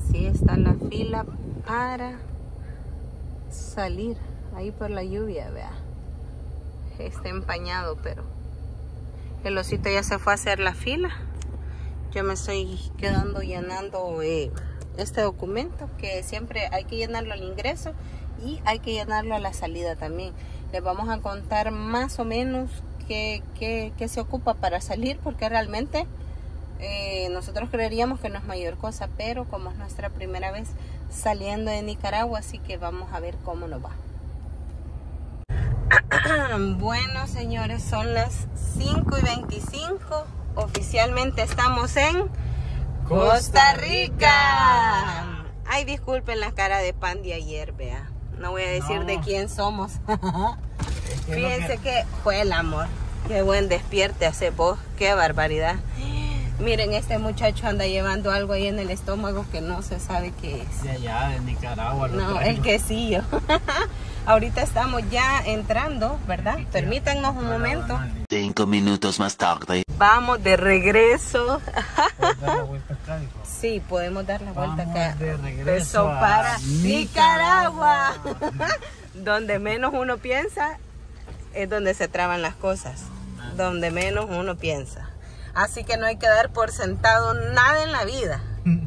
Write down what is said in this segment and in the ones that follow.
Así está la fila para salir. Ahí por la lluvia, vea. Está empañado, pero el osito ya se fue a hacer la fila. Yo me estoy quedando llenando este documento, que siempre hay que llenarlo al ingreso y hay que llenarlo a la salida también. Les vamos a contar más o menos qué se ocupa para salir, porque realmente nosotros creeríamos que no es mayor cosa, pero como es nuestra primera vez saliendo de Nicaragua, así que vamos a ver cómo nos va. Bueno, señores, son las 5:25. Oficialmente estamos en Costa Rica. Ay, disculpen la cara de pan de ayer, vea. No voy a decir de quién somos. Fíjense que fue el amor. Qué buen despierte hace vos. Qué barbaridad. Miren, este muchacho anda llevando algo ahí en el estómago que no se sabe qué es. De allá, de Nicaragua. No, el quesillo. Ahorita estamos ya entrando, ¿verdad? Permítanos un momento. 5 minutos más tarde. Vamos de regreso. ¿Puedes dar la vuelta acá, hijo? Sí, podemos dar la vuelta acá. De regreso para Nicaragua. Donde menos uno piensa es donde se traban las cosas. Donde menos uno piensa. Así que no hay que dar por sentado nada en la vida.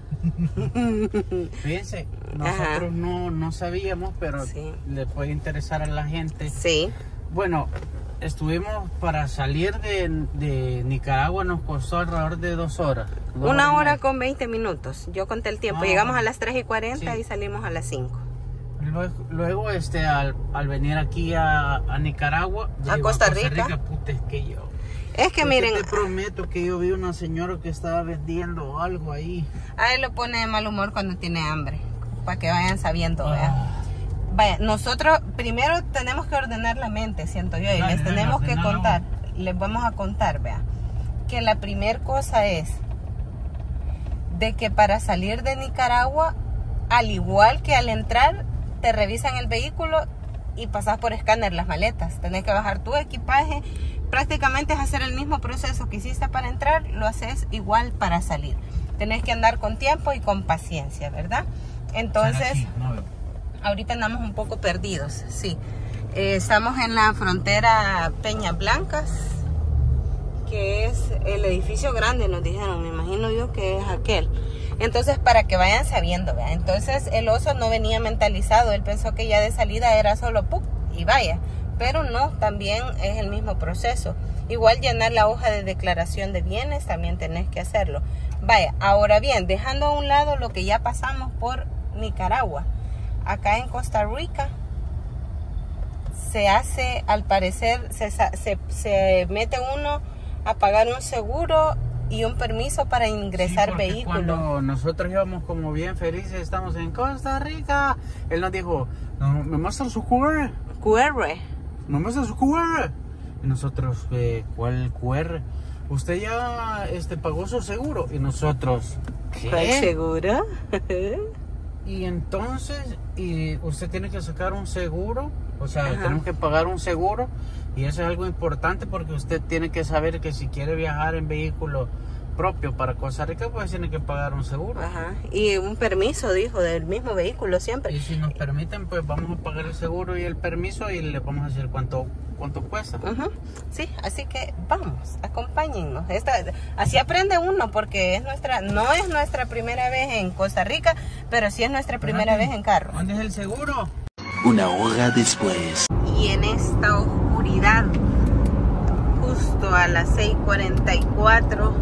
Fíjense, nosotros no sabíamos, pero sí le puede interesar a la gente. Sí. Bueno, estuvimos para salir de Nicaragua, nos costó alrededor de 2 horas. 1 hora con 20 minutos. Yo conté el tiempo. Llegamos a las 3:40 y salimos a las 5. Luego al venir aquí a Nicaragua, a Costa Rica, puta, es que yo... Es que miren, te prometo que yo vi una señora que estaba vendiendo algo ahí. A él lo pone de mal humor cuando tiene hambre, para que vayan sabiendo, ¿verdad? Vaya, nosotros primero tenemos que ordenar la mente, siento yo, y les tenemos que contar, les vamos a contar, vea, que la primera cosa es de que para salir de Nicaragua, al igual que al entrar, te revisan el vehículo y pasas por escáner las maletas. Tenés que bajar tu equipaje. Prácticamente es hacer el mismo proceso que hiciste para entrar, lo haces igual para salir. Tenés que andar con tiempo y con paciencia, ¿verdad? Entonces, ahorita andamos un poco perdidos, sí. Estamos en la frontera Peñas Blancas, que es el edificio grande, nos dijeron, me imagino yo que es aquel. Entonces, para que vayan sabiendo, ¿verdad? Entonces, el oso no venía mentalizado, él pensó que ya de salida era solo ¡pum! Y vaya. Pero no, también es el mismo proceso. Igual llenar la hoja de declaración de bienes, también tenés que hacerlo. Vaya, ahora bien, dejando a un lado lo que ya pasamos por Nicaragua. Acá en Costa Rica se hace, al parecer, se mete uno a pagar un seguro y un permiso para ingresar vehículos. Cuando nosotros íbamos como bien felices, estamos en Costa Rica, él nos dijo, no, ¿me muestra su QR? QR. ¿Me muestra su QR? Y nosotros, ¿cuál QR? Usted ya pagó su seguro. Y nosotros, ¿qué? ¿Cuál seguro? Y entonces, usted tiene que sacar un seguro. O sea, tenemos que pagar un seguro. Y eso es algo importante porque usted tiene que saber que si quiere viajar en vehículo propio para Costa Rica, pues tiene que pagar un seguro. Y un permiso, dijo, del mismo vehículo siempre. Y si nos permiten, pues vamos a pagar el seguro y el permiso y le vamos a decir cuánto cuesta. Sí, así que vamos, acompáñennos. Así aprende uno, porque no es nuestra primera vez en Costa Rica, pero sí es nuestra primera vez en carro. ¿Dónde es el seguro? 1 hora después. Y en esta oscuridad, justo a las 6:44,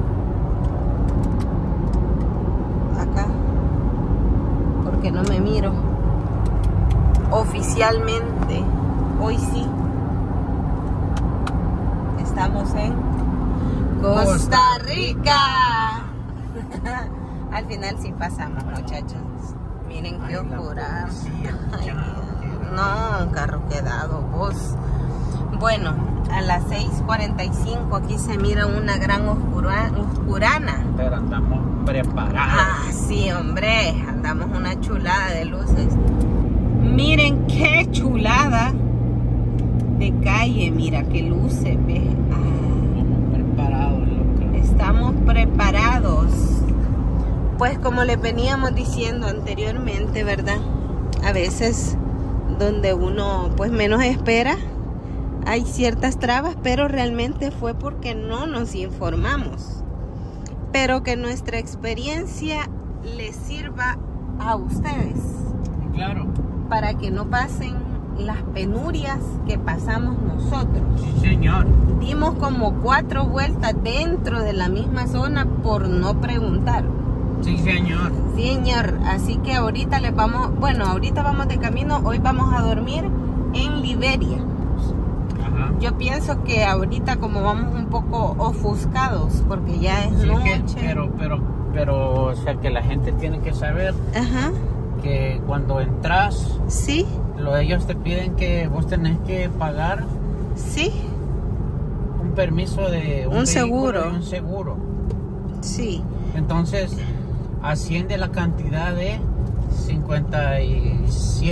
acá, porque no me miro, oficialmente, hoy sí, estamos en Costa Rica. Al final sí pasamos, muchachos. Miren qué oscura. No, un carro quedado, vos. Bueno, a las 6:45 aquí se mira una gran oscurana. Pero andamos preparados. Sí, hombre, andamos una chulada de luces. Miren qué chulada de calle, mira qué luces, ve. Estamos preparados, loco. Estamos preparados. pues como le veníamos diciendo anteriormente, ¿verdad? A veces donde uno pues menos espera hay ciertas trabas, pero realmente fue porque no nos informamos. Pero que nuestra experiencia les sirva a ustedes. Claro. Para que no pasen las penurias que pasamos nosotros. Sí, señor. Dimos como 4 vueltas dentro de la misma zona por no preguntar. Sí, señor. Señor, así que ahorita les vamos, bueno, ahorita vamos de camino, hoy vamos a dormir en Liberia. Ajá. Yo pienso que ahorita como vamos un poco ofuscados, porque ya es Sí, noche. pero, o sea, que la gente tiene que saber Ajá. que cuando entras, Sí, ellos te piden que vos tenés que pagar sí, un permiso de Un vehículo seguro. y un seguro. sí. Entonces, asciende la cantidad de $57.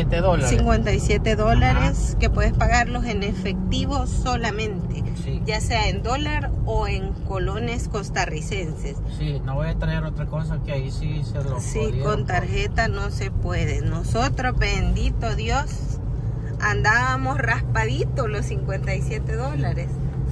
$57 que puedes pagarlos en efectivo solamente, Sí. ya sea en dólar o en colones costarricenses. Sí, no voy a traer otra cosa que ahí sí se lo Sí, jodieron, con tarjeta no se puede. Nosotros, bendito Dios, andábamos raspaditos los $57.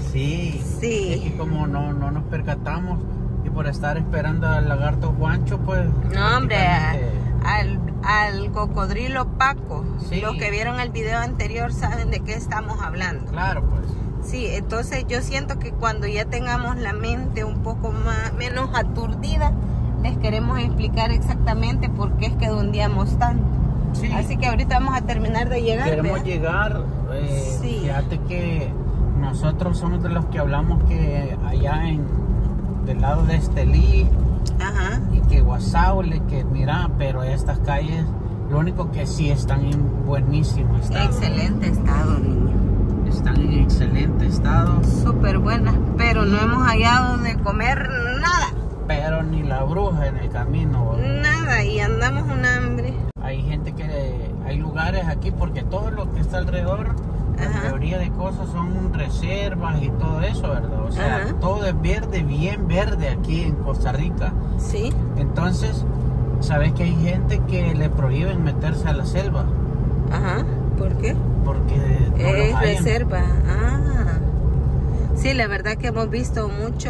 Sí. Sí. Es que como no nos percatamos y por estar esperando al lagarto Juancho, pues... No, hombre, prácticamente- al cocodrilo Paco. Sí. Los que vieron el video anterior saben de qué estamos hablando. Claro, pues. Sí, entonces yo siento que cuando ya tengamos la mente un poco menos aturdida, les queremos explicar exactamente por qué es que dondeamos tanto. Sí. Así que ahorita vamos a terminar de llegar. Queremos ¿verdad? llegar, Sí. fíjate que nosotros somos de los que hablamos que allá del lado de Estelí Ajá. y que Guasaule, que mira, pero estas calles, lo único que sí están en buenísimo estado. Excelente estado, niño. Están en excelente estado, Súper buenas, pero no hemos hallado de comer nada. pero ni la bruja en el camino. Nada, y andamos un hambre. Hay gente hay lugares aquí porque todo lo que está alrededor, la Ajá. mayoría de cosas son reservas y todo eso, ¿verdad? O sea, Ajá. todo es verde, bien verde aquí en Costa Rica. Sí. Entonces, ¿sabes que hay gente que le prohíben meterse a la selva? Ajá. ¿Por qué? Porque no Es los hallan. reserva. Ah. Sí, la verdad que hemos visto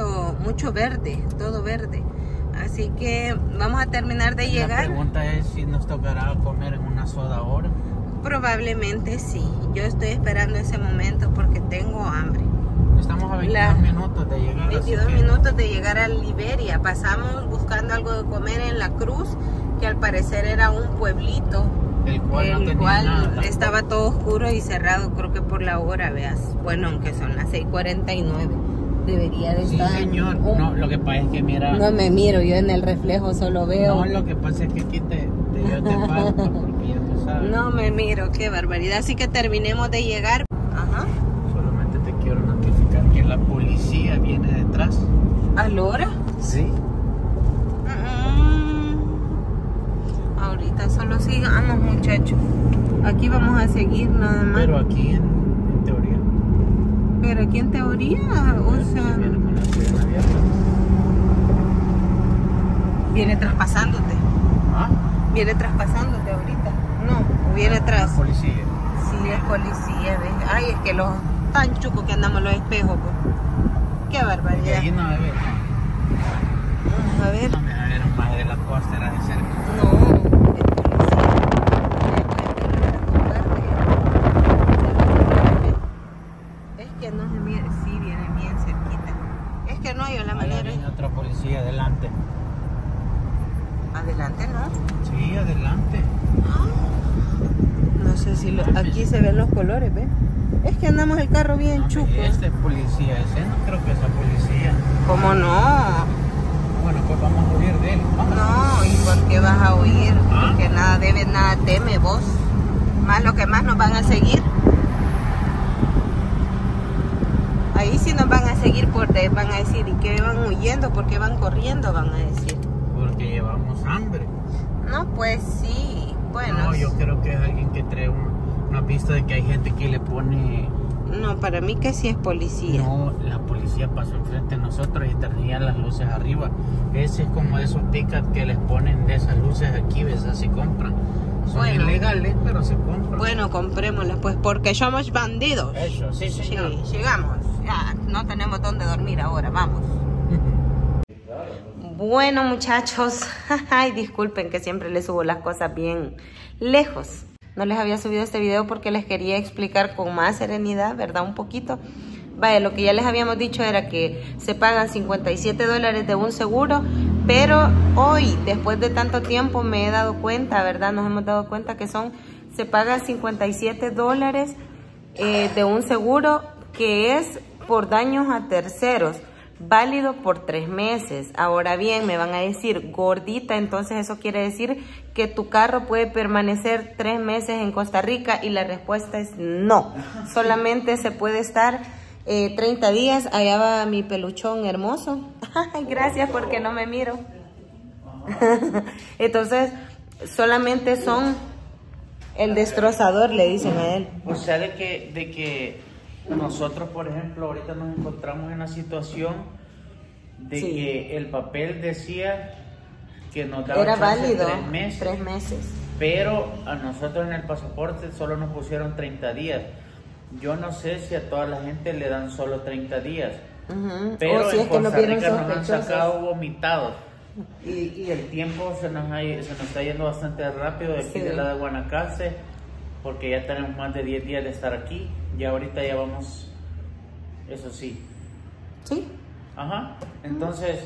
mucho verde, todo verde. Así que vamos a terminar de La llegar. pregunta es si nos tocará comer en una sola ahora. Probablemente sí. Yo estoy esperando ese momento porque tengo hambre. Estamos a 22 minutos de llegar. así 22 que- minutos de llegar a Liberia. Pasamos buscando algo de comer en La Cruz, que al parecer era un pueblito, El cual no el tenía cual nada tampoco. estaba todo oscuro y cerrado, creo que por la hora, veas. Bueno, aunque son las 6:49. Debería de Sí, estar. señor. No, lo que pasa es que mira... No me miro, yo en el reflejo solo veo. No, lo que pasa es que aquí yo te pago porque ya tú sabes. No me miro, qué barbaridad. Así que terminemos de llegar. Ajá. Solamente te quiero notificar que la policía viene detrás. ¿A Lora? Sí. Ahorita solo sigamos, muchachos. Aquí vamos a seguir nada más. Pero aquí en teoría. Pero aquí en teoría, o sea, Viene con la sirena abierta. viene traspasándote. ¿Ah? Viene traspasándote ahorita. No, viene atrás. La policía. Sí, es policía, ¿ves? Ay, es que los tan chucos que andamos en los espejos, pues. Qué Y barbaridad. ahí no debe. Vamos a ver. No me ver más de la costa, era de cerca. No, es policía. Es que no se mira, sí, viene bien cerquita. Es que no hay la Ahí manera. viene otra policía adelante. Adelante, ¿no? Sí, adelante. No sé si aquí se ven los colores, ¿ves? Es que andamos el carro bien No, chuco. este es policía, ese no creo que sea policía. ¿Cómo no? Bueno, pues vamos a huir de él. Vamos. No, ¿y por qué vas a huir? ¿Ah? Porque nada debe, nada teme vos. Más lo que más nos van a seguir. Ahí sí nos van a seguir porque van a decir, ¿y qué van huyendo? ¿Por qué van corriendo? Van a decir. Porque llevamos hambre. No, pues sí. Bueno. No, yo creo que es alguien que trae una pista de que hay gente que le pone No, para mí que sí es policía. No, la policía pasó enfrente de nosotros y tenían las luces arriba. Ese es como esos pickup que les ponen de esas luces aquí, ¿ves? Así compran. Son ilegales, pero se compran. Bueno, comprémoslas pues, porque somos bandidos. Eso, sí, señor. Sí, llegamos. Ya, no tenemos dónde dormir ahora, vamos. Bueno, muchachos, ay, disculpen que siempre les subo las cosas bien lejos. No les había subido este video porque les quería explicar con más serenidad, ¿verdad? Un poquito. Vaya, lo que ya les habíamos dicho era que se pagan $57 de un seguro, pero hoy, después de tanto tiempo, me he dado cuenta, ¿verdad? Nos hemos dado cuenta que se paga $57 de un seguro que es por daños a terceros, válido por 3 meses. Ahora bien, me van a decir, gordita, entonces eso quiere decir que tu carro puede permanecer 3 meses en Costa Rica, y la respuesta es no. Solamente se puede estar 30 días. Allá va mi peluchón hermoso. Gracias, porque no me miro. Entonces, solamente son el destrozador, le dicen a él. O sea, de que nosotros, por ejemplo, ahorita nos encontramos en la situación de que el papel decía que nos daba era válido 3 meses, pero a nosotros en el pasaporte solo nos pusieron 30 días. Yo no sé si a toda la gente le dan solo 30 días, pero si en es que Costa Rica nos han sospechosos. sacado vomitados. Y el tiempo se nos está yendo bastante rápido de aquí de la de Guanacaste, porque ya tenemos más de 10 días de estar aquí. Ya ahorita ya vamos, eso sí. Sí. Ajá. Entonces,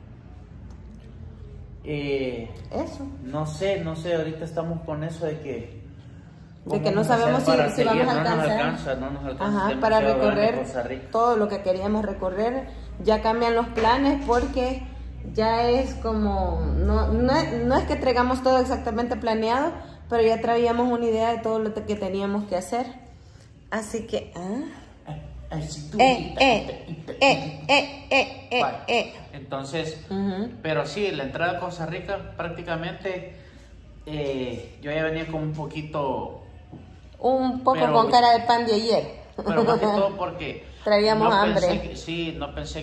eso. No sé, ahorita estamos con eso de que no sabemos si vamos a alcanzar. No nos alcanza. Ajá, para recorrer todo lo que queríamos recorrer. Ya cambian los planes porque ya es como, no es que traigamos todo exactamente planeado, pero ya traíamos una idea de todo lo que teníamos que hacer. Así que, Entonces, pero sí, la entrada a Costa Rica prácticamente, yo ya venía con un poco con cara de pan de ayer. Pero más que todo porque traíamos hambre. No pensé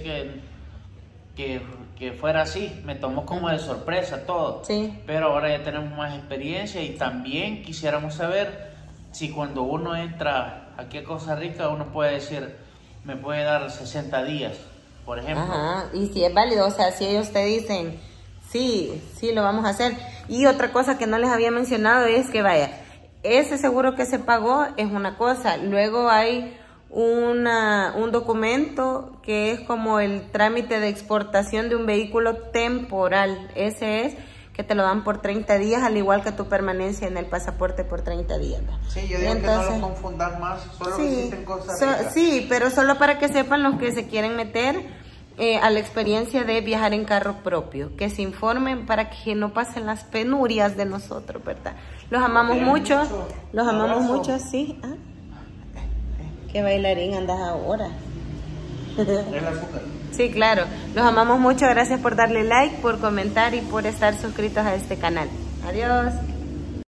que fuera así. Me tomó como de sorpresa todo. Sí. Pero ahora ya tenemos más experiencia, y también quisiéramos saber si cuando uno entra aquí a Costa Rica, uno puede decir, me puede dar 60 días, por ejemplo. Ajá, y si es válido, o sea, si ellos te dicen, sí, lo vamos a hacer. Y otra cosa que no les había mencionado es que, vaya, ese seguro que se pagó es una cosa. Luego hay un documento que es como el trámite de exportación de un vehículo temporal. Ese es que te lo dan por 30 días, al igual que tu permanencia en el pasaporte por 30 días. Sí, yo digo que no lo confundan más, solo existen Costa Rica. Sí, pero solo para que sepan los que se quieren meter a la experiencia de viajar en carro propio, que se informen para que no pasen las penurias de nosotros, ¿verdad? Los amamos mucho, sí. ¿Ah? ¿Qué bailarín andas ahora? El azúcar. Sí, claro. Los amamos mucho. Gracias por darle like, por comentar y por estar suscritos a este canal. Adiós.